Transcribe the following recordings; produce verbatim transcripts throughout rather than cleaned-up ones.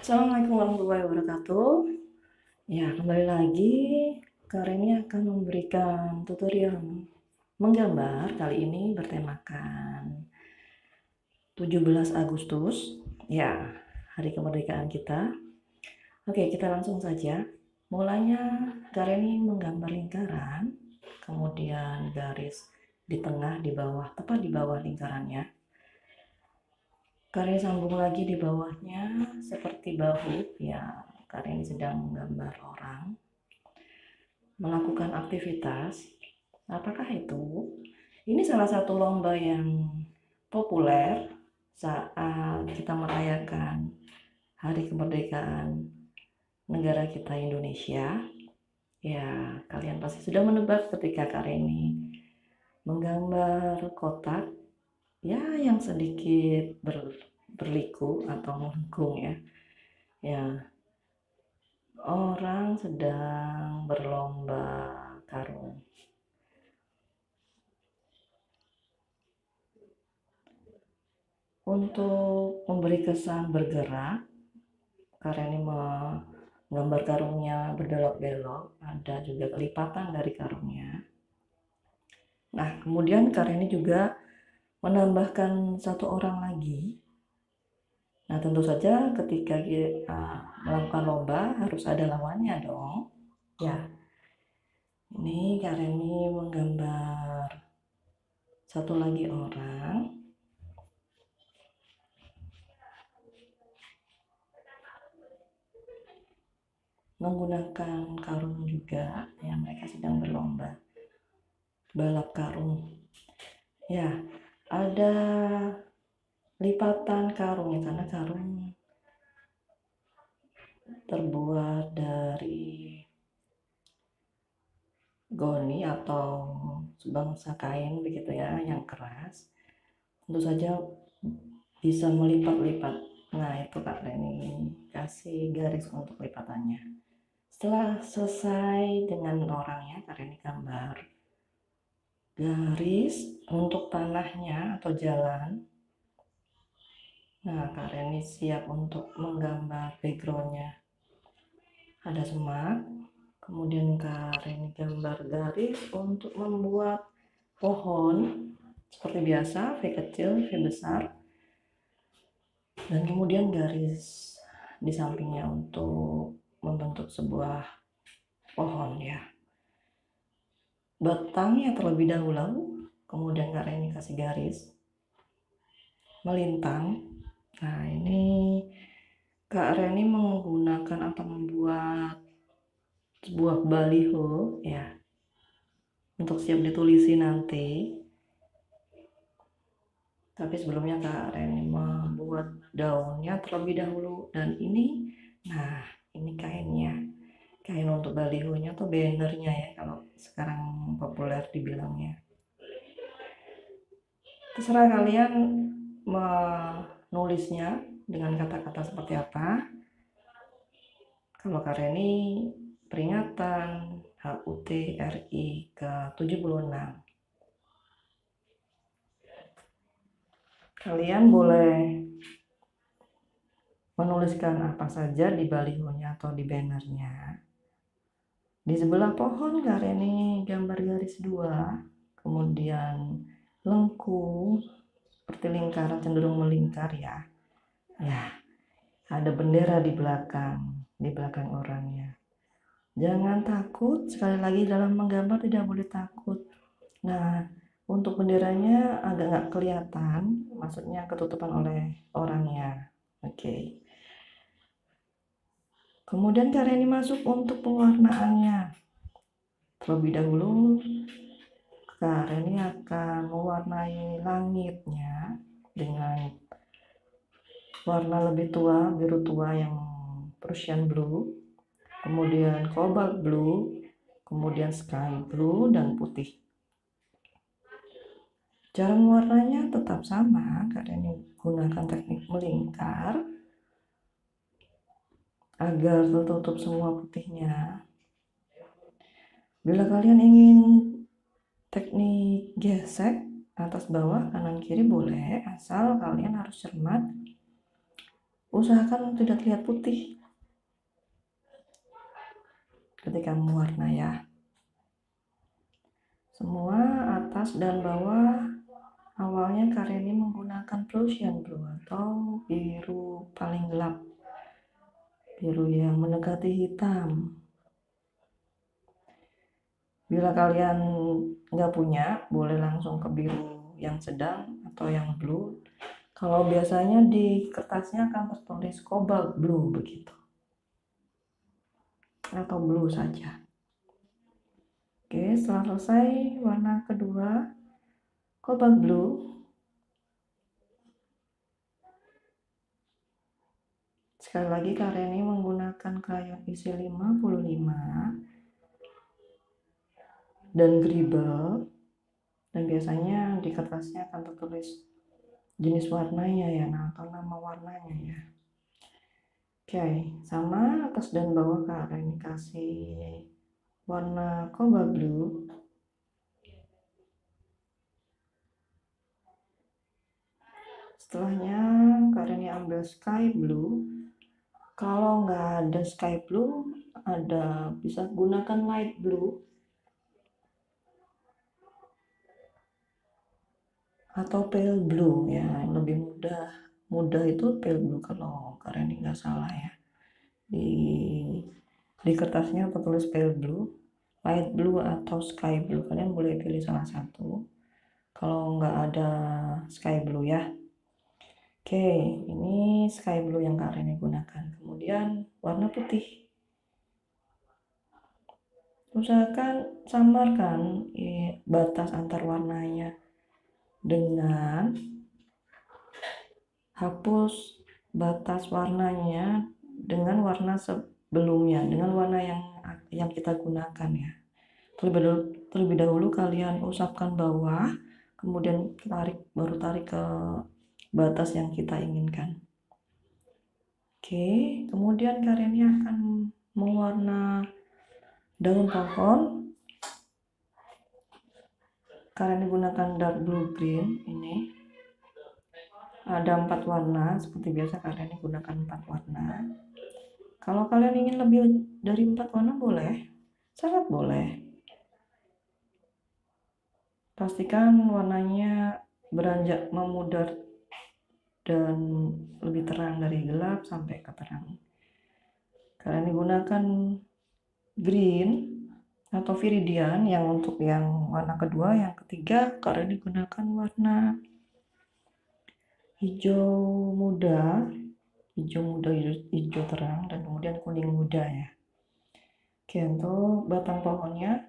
Assalamualaikum warahmatullahi wabarakatuh. Ya, kembali lagi Kak Reni akan memberikan tutorial menggambar. Kali ini bertemakan tujuh belas Agustus, ya, hari kemerdekaan kita. Oke, kita langsung saja. Mulanya Kak Reni menggambar lingkaran, kemudian garis di tengah, di bawah, tepat di bawah lingkarannya. Karen sambung lagi di bawahnya seperti bahu, ya. Karen sedang menggambar orang melakukan aktivitas. Apakah itu? Ini salah satu lomba yang populer saat kita merayakan hari kemerdekaan negara kita Indonesia. Ya, kalian pasti sudah menebak ketika Kareni menggambar kotak, ya, yang sedikit ber, berliku atau melengkung, ya. Ya, orang sedang berlomba karung. Untuk memberi kesan bergerak, karena ini menggambar karungnya berbelok-belok, ada juga kelipatan dari karungnya. Nah, kemudian karena ini juga menambahkan satu orang lagi. Nah, tentu saja ketika kita melakukan lomba harus ada lawannya dong. Ya, ini Kareni menggambar satu lagi orang. Menggunakan karung juga, ya, mereka sedang berlomba balap karung. Ya, ada lipatan karung, ya, karena karung terbuat dari goni atau sebangsa kain begitu, ya, yang keras. Tentu saja bisa melipat-lipat. Nah, itu Kak Reni kasih garis untuk lipatannya. Setelah selesai dengan orangnya, Kak Reni gambar garis untuk tanahnya atau jalan. Nah, Kak Reni siap untuk menggambar backgroundnya. Ada semak, kemudian Kak Reni gambar garis untuk membuat pohon seperti biasa, V kecil, V besar, dan kemudian garis di sampingnya untuk membentuk sebuah pohon, ya. Batangnya terlebih dahulu, kemudian Kak Reni kasih garis melintang. Nah, ini Kak Reni menggunakan atau membuat sebuah baliho, ya, untuk siap ditulisi nanti. Tapi sebelumnya Kak Reni membuat daunnya terlebih dahulu, dan ini, nah, ini kainnya, kain untuk balihonya atau bannernya, ya, kalau sekarang populer dibilangnya. Terserah kalian menulisnya dengan kata-kata seperti apa. Kalau Kak Reni peringatan H U T R I ke tujuh puluh enam. Kalian boleh menuliskan apa saja di balihonya atau di bannernya. Di sebelah pohon Kak Reni gambar garis dua, kemudian lengkung seperti lingkaran, cenderung melingkar, ya. Ya, ada bendera di belakang, di belakang orangnya. Jangan takut, sekali lagi dalam menggambar tidak boleh takut. Nah, untuk benderanya agak nggak kelihatan, maksudnya ketutupan oleh orangnya. Oke. Okay. Kemudian cara ini masuk untuk pewarnaannya. Terlebih dahulu, Kak Reni akan mewarnai langitnya dengan warna lebih tua, biru tua yang Prussian blue, kemudian cobalt blue, kemudian sky blue, dan putih. Cara mewarnanya tetap sama, Kak Reni gunakan teknik melingkar agar tertutup semua putihnya. Bila kalian ingin teknik gesek atas bawah, kanan kiri boleh, asal kalian harus cermat usahakan tidak terlihat putih ketika mewarna ya. Semua atas dan bawah awalnya Karyani menggunakan Prussian blue atau biru paling gelap, biru yang mendekati hitam. Bila kalian nggak punya, boleh langsung ke biru yang sedang atau yang blue. Kalau biasanya di kertasnya akan tertulis cobalt blue begitu, atau blue saja. Oke, setelah selesai warna kedua, cobalt blue. Sekali lagi Karyani menggunakan krayon isi lima puluh lima dan Gribble, dan biasanya di kertasnya akan tertulis jenis warnanya ya, nah, atau nama warnanya ya. Oke, sama atas dan bawah Karyani kasih warna cobalt blue. Setelahnya Karyani ambil sky blue. Kalau nggak ada sky blue, ada bisa gunakan light blue atau pale blue ya, lebih mudah. Mudah itu pale blue kalau Karyani nggak salah ya. Di di kertasnya tertulis pale blue, light blue atau sky blue. Kalian boleh pilih salah satu. Kalau nggak ada sky blue ya. Oke, ini sky blue yang Karyani gunakan. Kemudian warna putih. Usahakan samarkan eh, batas antar warnanya dengan hapus batas warnanya dengan warna sebelumnya, dengan warna yang yang kita gunakan ya. Terlebih dahulu, terlebih dahulu kalian usapkan bawah, kemudian tarik, baru tarik ke batas yang kita inginkan. Oke, kemudian Karyani akan mewarna daun pohon. Karyani gunakan dark blue green ini. Ada empat warna, seperti biasa Karyani gunakan empat warna. Kalau kalian ingin lebih dari empat warna boleh, sangat boleh. Pastikan warnanya beranjak memudar dan lebih terang dari gelap sampai ke terang. Kalian gunakan green atau viridian yang untuk yang warna kedua. Yang ketiga kalian gunakan warna hijau muda, hijau muda, hijau, hijau terang, dan kemudian kuning muda ya. Oke, untuk batang pohonnya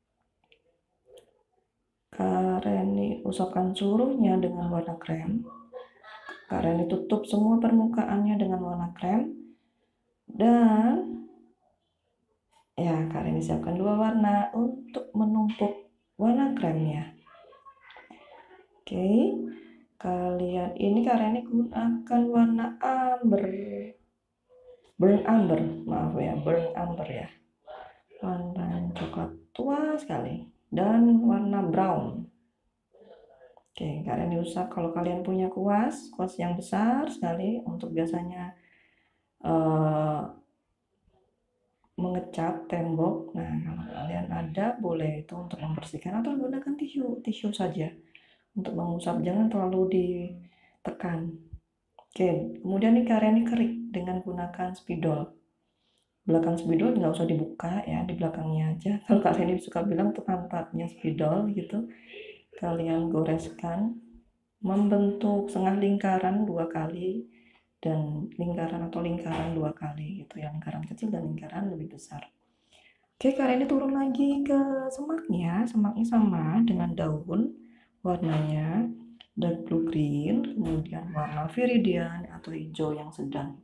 Karyani usapkan seluruhnya dengan warna krem. Karyani tutup semua permukaannya dengan warna krem, dan ya Karyani siapkan dua warna untuk menumpuk warna kremnya. Oke, kalian ini Karyani gunakan warna amber, burn amber, maaf ya, burn amber ya, warna coklat tua sekali, dan warna brown. Oke, kalian diusap kalau kalian punya kuas, kuas yang besar sekali untuk biasanya uh, mengecat tembok. Nah, kalau kalian ada, boleh itu untuk membersihkan atau menggunakan tisu, tisu saja untuk mengusap, jangan terlalu ditekan. Oke, kemudian ini Karyani kerik dengan gunakan spidol. Belakang spidol nggak usah dibuka ya, di belakangnya aja. Kalau kalian suka bilang tuh pantatnya spidol gitu, kalian goreskan membentuk setengah lingkaran dua kali dan lingkaran atau lingkaran dua kali gitu ya, lingkaran kecil dan lingkaran lebih besar. Oke, Karyani turun lagi ke semaknya. Semaknya sama dengan daun, warnanya dark blue green, kemudian warna viridian atau hijau yang sedang,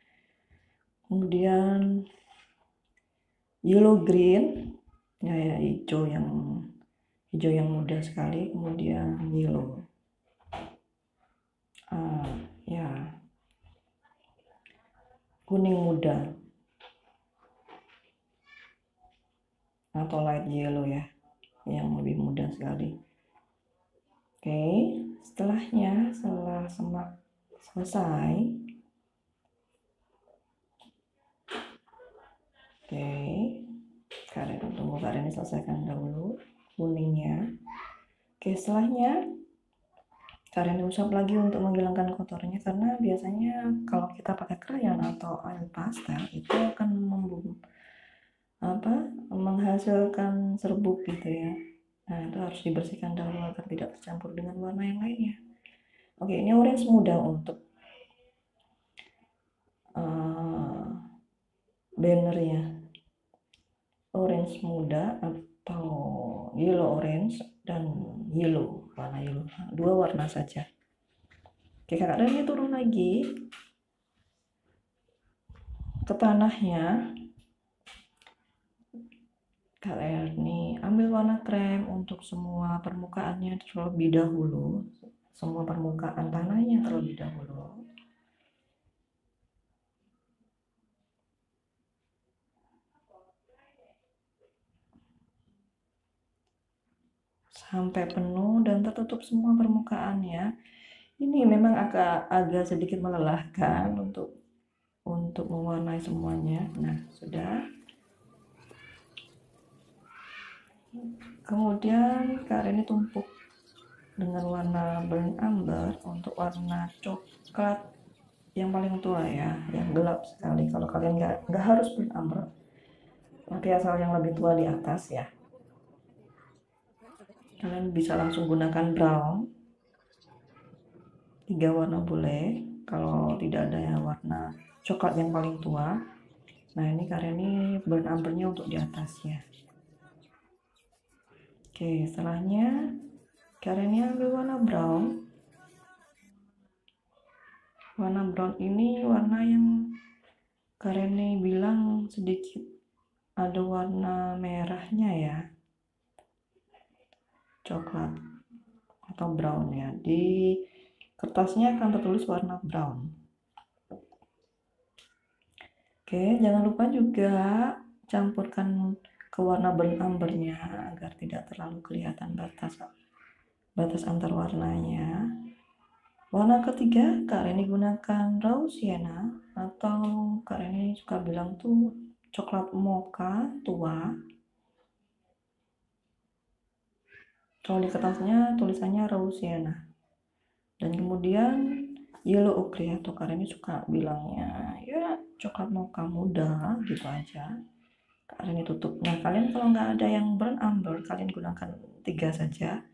kemudian yellow green ya, ya hijau yang hijau yang muda sekali, kemudian yellow uh, ya kuning muda atau light yellow ya, yang lebih muda sekali. Oke, setelahnya setelah semak selesai, selesaikan dahulu kuningnya. Oke, setelahnya Kak Reni usap lagi untuk menghilangkan kotornya, karena biasanya kalau kita pakai krayon atau oil pastel itu akan membum apa menghasilkan serbuk gitu ya. Nah, itu harus dibersihkan dahulu agar tidak tercampur dengan warna yang lainnya. Oke, ini orange muda untuk uh, bannernya. Orange muda atau yellow orange dan yellow, warna yellow, dua warna saja. Oke, Kak Reni turun lagi ke tanahnya. Kak Reni ambil warna krem untuk semua permukaannya terlebih dahulu, semua permukaan tanahnya terlebih dahulu. Sampai penuh dan tertutup semua permukaannya. Ini memang agak agak sedikit melelahkan untuk untuk mewarnai semuanya. Nah, sudah. Kemudian Kak Reni tumpuk dengan warna burnt umber untuk warna coklat yang paling tua ya, yang gelap sekali. Kalau kalian nggak nggak harus burnt umber, tapi asal yang lebih tua di atas ya. Kalian bisa langsung gunakan brown, tiga warna boleh. Kalau tidak ada yang warna coklat yang paling tua, nah ini Kak Reni burnt umbernya untuk di atasnya. Oke, setelahnya Kak Reni ambil warna brown. Warna brown ini warna yang Kak Reni bilang sedikit ada warna merahnya ya, coklat atau brown ya. Di kertasnya akan tertulis warna brown. Oke, jangan lupa juga campurkan ke warna burnt umbernya agar tidak terlalu kelihatan batas batas antar warnanya. Warna ketiga Kak Reni gunakan raw sienna, atau Kak Reni suka bilang tuh coklat mocha tua. Kalau di kertasnya tulisannya raw sienna. Dan kemudian yellow ochre, atau Kak Reni suka bilangnya ya coklat mocha muda gitu aja. Kak Reni tutup. Nah, kalian kalau nggak ada yang burnt umber, kalian gunakan tiga saja.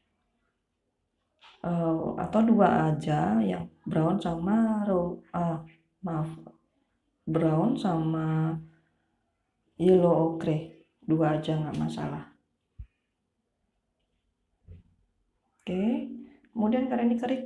Uh, atau dua aja, yang brown sama raw, uh, maaf, brown sama yellow ochre, dua aja nggak masalah. Oke, kemudian Kak Reni kerik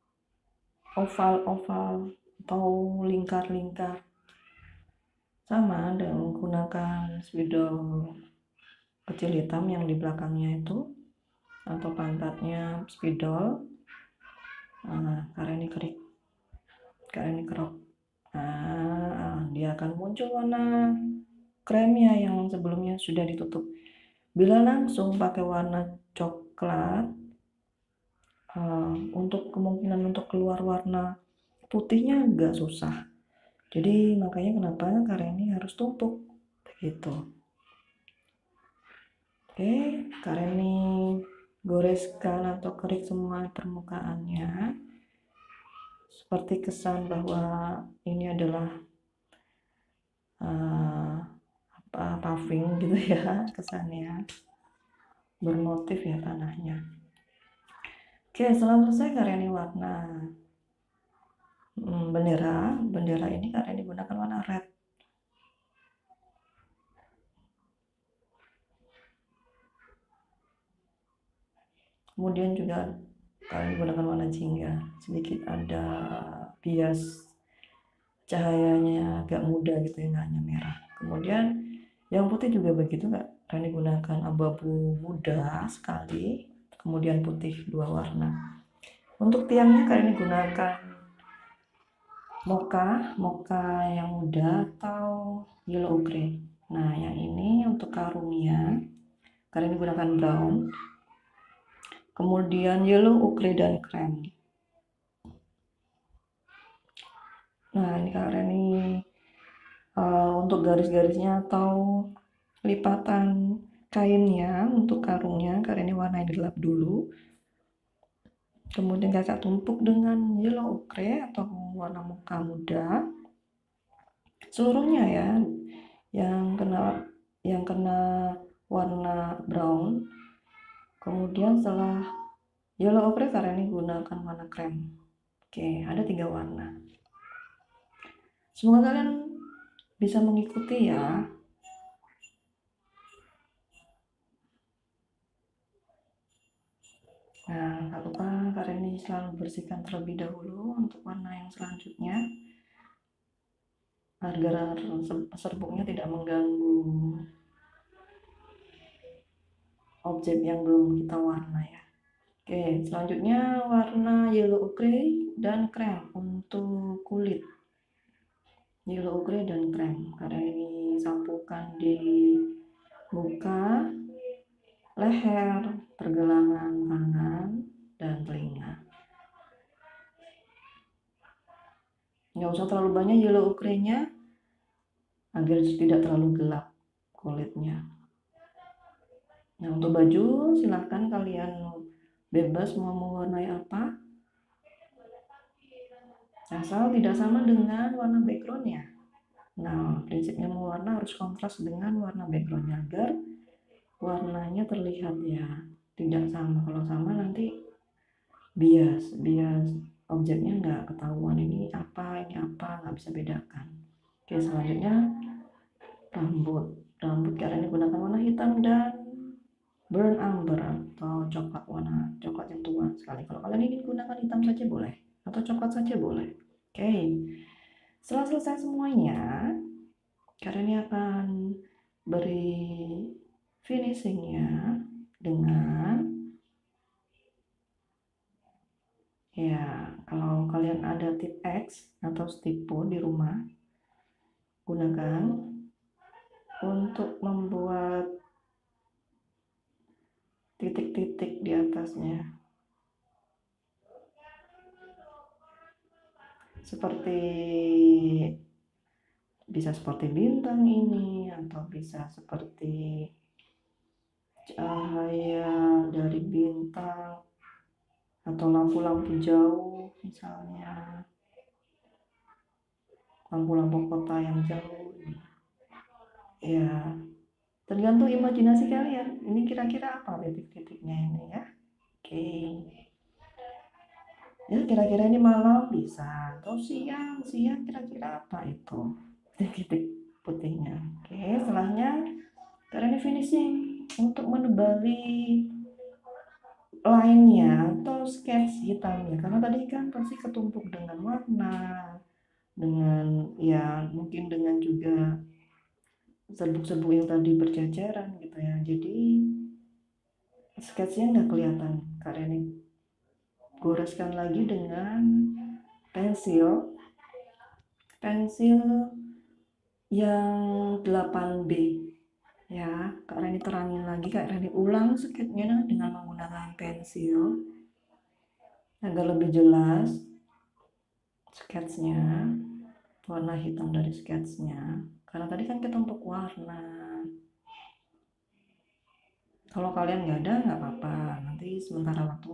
oval-oval atau lingkar-lingkar, sama dengan menggunakan spidol kecil hitam yang di belakangnya itu, atau pantatnya spidol. Nah, Kak Reni kerik, Kak Reni kerok. Nah, dia akan muncul warna kremnya yang sebelumnya sudah ditutup. Bila langsung pakai warna coklat, uh, untuk kemungkinan untuk keluar warna putihnya agak susah. Jadi makanya kenapa Kak Reni harus tumpuk begitu. Oke, Kak Reni goreskan atau kerik semua permukaannya, seperti kesan bahwa ini adalah uh, apa paving gitu ya, kesannya bermotif ya tanahnya. Oke, setelah selesai Kak Reni warna hmm, bendera, bendera ini Kak Reni gunakan warna red. Kemudian juga kalian gunakan warna jingga, sedikit ada bias cahayanya agak muda gitu ya, nggak hanya merah. Kemudian yang putih juga begitu Kak, kalian gunakan abu-abu muda sekali, kemudian putih dua warna. Untuk tiangnya kalian gunakan mocha, mocha yang muda atau yellow ochre. Nah, yang ini untuk karungnya kalian gunakan brown, kemudian yellow ochre dan krem. Nah, ini Kak Reni uh, untuk garis-garisnya atau lipatan kainnya untuk karungnya, karena ini warna yang gelap dulu. Kemudian kakak tumpuk dengan yellow ochre atau warna muka muda seluruhnya ya, yang kena yang kena warna brown. Kemudian setelah yellow ochre, karena ini gunakan warna krem. Oke, ada tiga warna. Semoga kalian bisa mengikuti ya. Nah, tak lupa karena ini selalu bersihkan terlebih dahulu untuk warna yang selanjutnya agar serbuknya tidak mengganggu objek yang belum kita warna ya. Oke, selanjutnya warna yellow ochre dan krem untuk kulit. Yellow ochre dan krem, karena ini sampukan di muka, leher, pergelangan tangan, dan telinga. Nggak usah terlalu banyak yellow ochre-nya agar tidak terlalu gelap kulitnya. Nah, untuk baju silahkan kalian bebas mau mewarnai apa, asal tidak sama dengan warna backgroundnya. Nah, prinsipnya mewarna harus kontras dengan warna backgroundnya agar warnanya terlihat ya, tidak sama. Kalau sama nanti bias, bias objeknya nggak ketahuan ini apa, ini apa, nggak bisa bedakan. Oke, selanjutnya rambut. Rambut karena ini gunakan warna hitam dan burn umber atau coklat, warna coklat yang tua sekali. Kalau kalian ingin gunakan hitam saja boleh, atau coklat saja boleh. Oke, setelah selesai semuanya, karena ini akan beri finishingnya dengan ya, kalau kalian ada tip X atau stipo di rumah, gunakan untuk membuat titik-titik di atasnya, seperti bisa seperti bintang ini, atau bisa seperti cahaya dari bintang atau lampu-lampu jauh, misalnya lampu-lampu kota yang jauh ya, tergantung imajinasi kalian. Ini kira-kira apa titik-titiknya ini ya. Oke, ya kira-kira ini malam bisa, atau siang siang kira-kira apa itu titik-titik putihnya. Oke, setelahnya karena ini finishing untuk menebali line-nya atau sketch hitamnya, karena tadi kan pasti ketumpuk dengan warna, dengan ya mungkin dengan juga serbuk-serbuk yang tadi berjajaran gitu ya, jadi sketchnya nggak kelihatan. Karena ini goreskan lagi dengan pensil pensil yang delapan B ya, Kak Reni terangin lagi, Kak Reni ulang sketchnya dengan menggunakan pensil agar lebih jelas sketchnya, warna hitam dari sketchnya, karena tadi kan ketumpuk warna. Kalau kalian nggak ada nggak apa-apa, nanti sementara waktu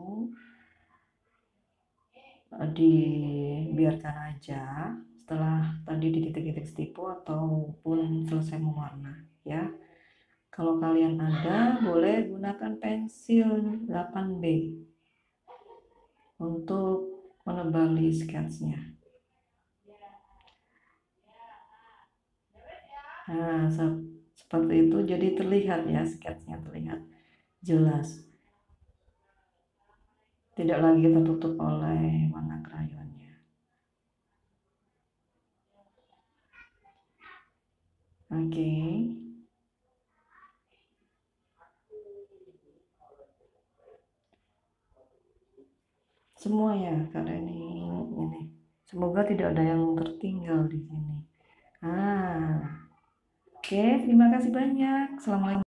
dibiarkan aja setelah tadi di titik-titik stipo ataupun selesai mewarna ya. Kalau kalian ada boleh gunakan pensil delapan B untuk menebali sketsnya. Nah, seperti itu, jadi terlihat ya, sketsnya terlihat jelas, tidak lagi tertutup oleh warna krayonnya. Oke, okay. Semua ya, karena ini ini semoga tidak ada yang tertinggal di sini. Ah, oke, okay, terima kasih banyak. Assalamualaikum.